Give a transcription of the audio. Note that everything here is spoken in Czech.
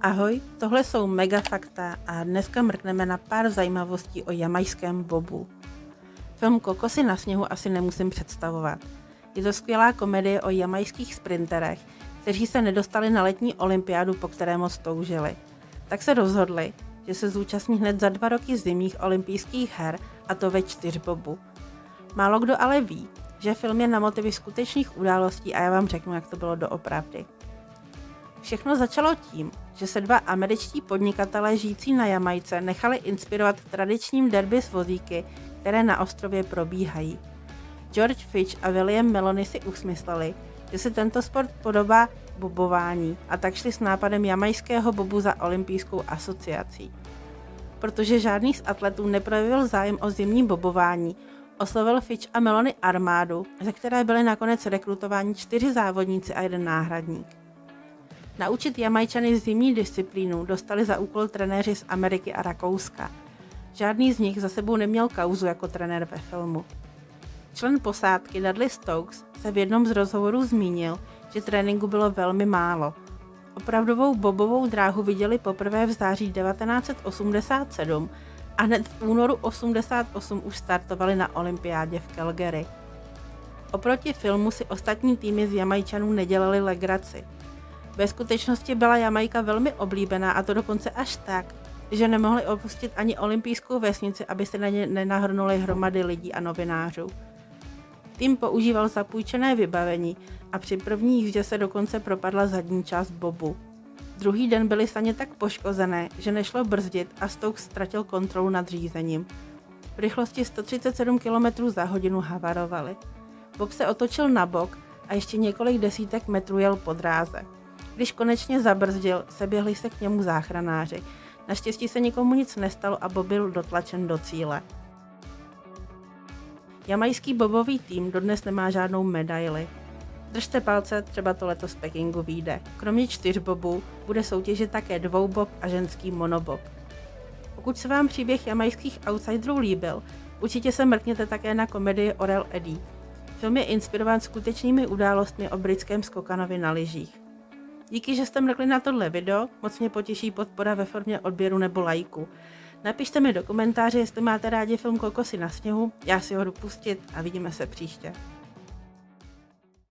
Ahoj, tohle jsou Mega Fakta a dneska mrkneme na pár zajímavostí o jamajském bobu. Film Kokosy na sněhu asi nemusím představovat. Je to skvělá komedie o jamajských sprinterech, kteří se nedostali na letní olympiádu, po které moc toužili. Tak se rozhodli, že se zúčastní hned za 2 roky zimních olympijských her, a to ve 4bobu. Málo kdo ale ví, že film je na motivy skutečných událostí a já vám řeknu, jak to bylo doopravdy. Všechno začalo tím, že se 2 američtí podnikatelé žijící na Jamajce nechali inspirovat tradičním derby s vozíky, které na ostrově probíhají. George Fitch a William Meloni si usmysleli, že se tento sport podobá bobování, a tak šli s nápadem jamajského bobu za olympijskou asociací. Protože žádný z atletů neprojevil zájem o zimní bobování, oslovil Fitch a Meloni armádu, ze které byly nakonec rekrutováni 4 závodníci a 1 náhradník. Naučit Jamajčany zimní disciplínu dostali za úkol trenéři z Ameriky a Rakouska. Žádný z nich za sebou neměl kauzu jako trenér ve filmu. Člen posádky Dudley Stokes se v jednom z rozhovorů zmínil, že tréninku bylo velmi málo. Opravdovou bobovou dráhu viděli poprvé v září 1987 a hned v únoru 1988 už startovali na olympiádě v Calgary. Oproti filmu si ostatní týmy z Jamajčanů nedělali legraci. Ve skutečnosti byla Jamajka velmi oblíbená, a to dokonce až tak, že nemohli opustit ani olympijskou vesnici, aby se na ně nenahrnuly hromady lidí a novinářů. Tým používal zapůjčené vybavení a při první jízdě se dokonce propadla zadní část bobu. Druhý den byly saně tak poškozené, že nešlo brzdit a Stokes ztratil kontrolu nad řízením. V rychlosti 137 km za hodinu havarovali. Bob se otočil na bok a ještě několik desítek metrů jel po dráze. Když konečně zabrzdil, seběhli se k němu záchranáři. Naštěstí se nikomu nic nestalo a Bob byl dotlačen do cíle. Jamajský bobový tým dodnes nemá žádnou medaili. Držte palce, třeba to letos v Pekingu vyjde. Kromě 4bobů bude soutěžit také 2bob a ženský monobob. Pokud se vám příběh jamajských outsiderů líbil, určitě se mrkněte také na komedii Orel Eddie. Film je inspirován skutečnými událostmi o britském skokanovi na lyžích. Díky, že jste mrkli na tohle video, moc mě potěší podpora ve formě odběru nebo lajku. Napište mi do komentáře, jestli máte rádi film Kokosy na sněhu, já si ho jdu pustit a vidíme se příště.